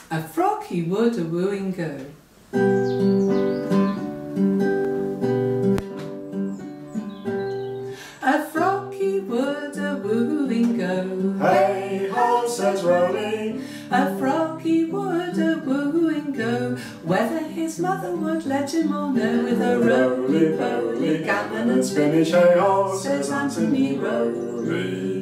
A frog he would a-wooing go. A frog he would a-wooing go. Hey ho, says Rowley. A frog he would a-wooing go, whether his mother would let him or no. With a roly-poly, gammon and spinach, hey ho, says Anthony Rowley.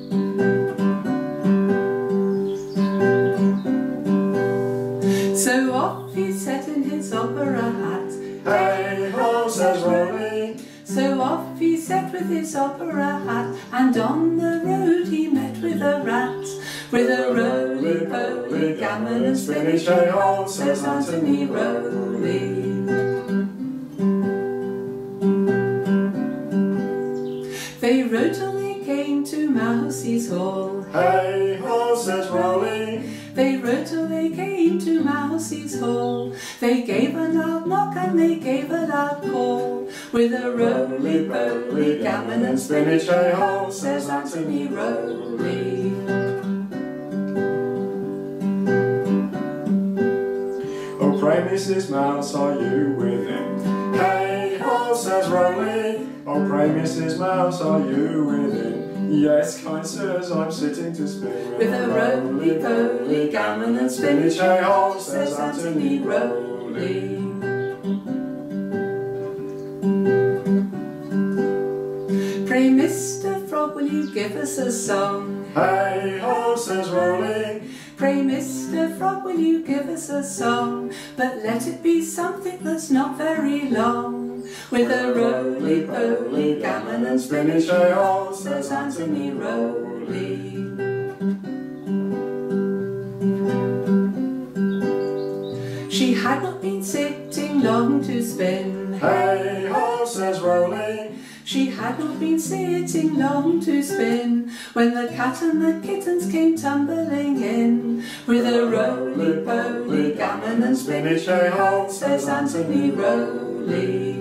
So off he set in his opera hat. Hey ho, says Rowley. So off he set with his opera hat, and on the road he met with a rat. With a roly-poly, gammon and spinach, hey ho, says Anthony Rowley. They rode till they came to Mousey's hall. Hey ho, says Rowley. They rode till they came to Mousey's hall. They gave a loud knock and they gave a loud call. With a roly-poly, gammon and spinach, hey ho, says Anthony Rowley. Oh, pray, Mrs. Mouse, are you within? Hey ho, says Rowley. Oh, pray, Mrs. Mouse, are you within? Yes, kind sirs, I'm sitting to spin. With a roly-poly, gammon and spinach, hey ho, says Anthony Rowley. Pray, Mr. Frog, will you give us a song? Hey ho, says Rowley. Pray, Mr. Frog, will you give us a song? But let it be something that's not very long. With a roly-poly, gammon and spinach, hey ho, says Anthony Rowley. She had not been sitting long to spin. Hey ho, says Rowley. She had not been sitting long to spin, when the cat and the kittens came tumbling in. With a roly-poly, gammon and spinach, hey ho, says Anthony Rowley.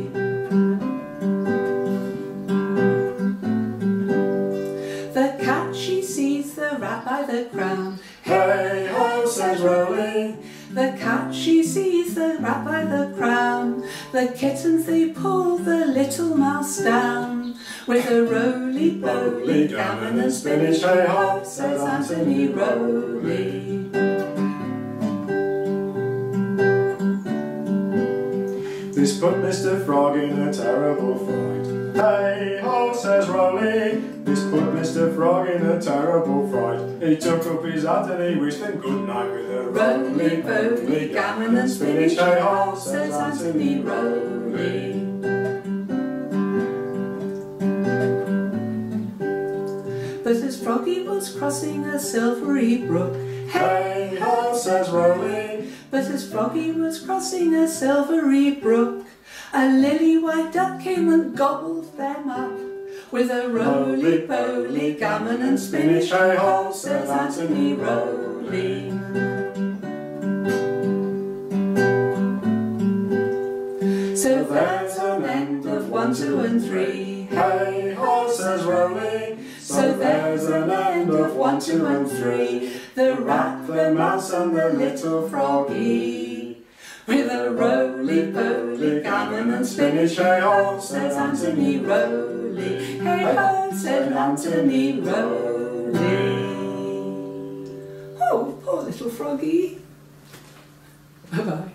The cat, she seized the rat by the crown. Hey ho, says Rowley. The cat, she seized the rat by the crown. The kittens, they pulled the little mouse down. With a roly-poly, gammon and spinach, hey ho, says Anthony Rowley. This put Mr. Frog in a terrible fright. Hey ho, says Rowley. This put Mr. Frog in a terrible fright. He took up his hat and he wished them good night. With a roly-poly, gammon and spinach, hey ho, says Anthony Rowley. But as Froggy was crossing a silvery brook, hey ho, says Rowley. But as Froggy was crossing a silvery brook, a lily-white duck came and gobbled them up. With a roly-poly, gammon and spinach, hey ho, says Anthony Rowley. So there's an end of 1, 2 and 3. Hey ho, says Rowley. So there's an end of 1, 2 and 3. The rat, the mouse and the little froggy. With a roly-poly, gammon and spinach, hey ho, says Anthony Rowley. Hey ho, said Anthony Rowley. Oh, poor little froggy. Bye-bye.